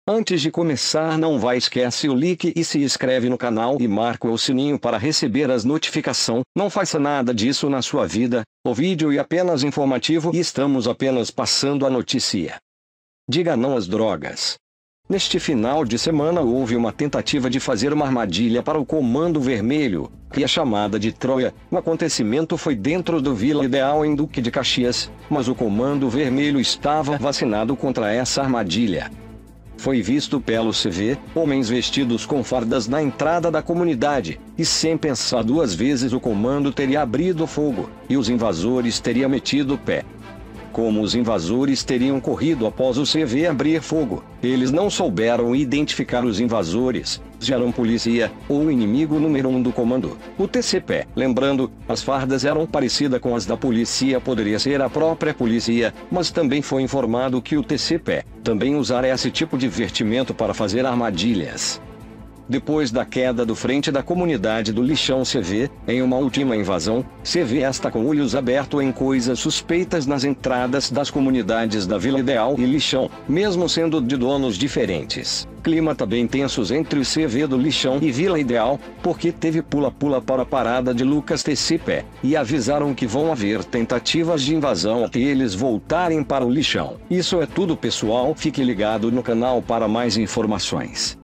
Antes de começar, não vai esquece o like e se inscreve no canal e marca o sininho para receber as notificações. Não faça nada disso na sua vida. O vídeo é apenas informativo e estamos apenas passando a notícia. Diga não às drogas. Neste final de semana houve uma tentativa de fazer uma armadilha para o Comando Vermelho, que é chamada de Troia. O acontecimento foi dentro do Vila Ideal em Duque de Caxias, mas o Comando Vermelho estava vacinado contra essa armadilha. Foi visto pelo CV, homens vestidos com fardas na entrada da comunidade, e sem pensar duas vezes o comando teria abrido fogo, e os invasores teriam metido o pé. Como os invasores teriam corrido após o CV abrir fogo, eles não souberam identificar os invasores, se eram polícia ou o inimigo número 1 do comando, o TCP. Lembrando, as fardas eram parecidas com as da polícia, poderia ser a própria polícia, mas também foi informado que o TCP também usará esse tipo de vestimento para fazer armadilhas. Depois da queda do frente da comunidade do Lixão CV, em uma última invasão, CV está com olhos abertos em coisas suspeitas nas entradas das comunidades da Vila Ideal e Lixão, mesmo sendo de donos diferentes. Clima também tensos entre o CV do Lixão e Vila Ideal, porque teve pula-pula para a parada de Lucas TCP, e avisaram que vão haver tentativas de invasão até eles voltarem para o Lixão. Isso é tudo, pessoal, fique ligado no canal para mais informações.